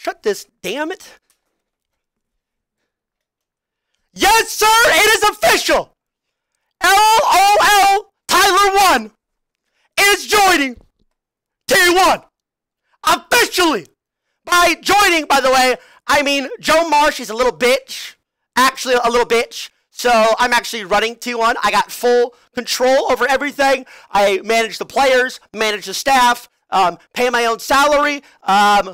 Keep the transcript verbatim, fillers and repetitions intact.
Shut this, damn it. Yes, sir, it is official. L O L Tyler one is joining T one. Officially. By joining, by the way, I mean Joe Marsh is a little bitch. Actually, a little bitch. So I'm actually running T one. I got full control over everything. I manage the players, manage the staff, um, pay my own salary, um,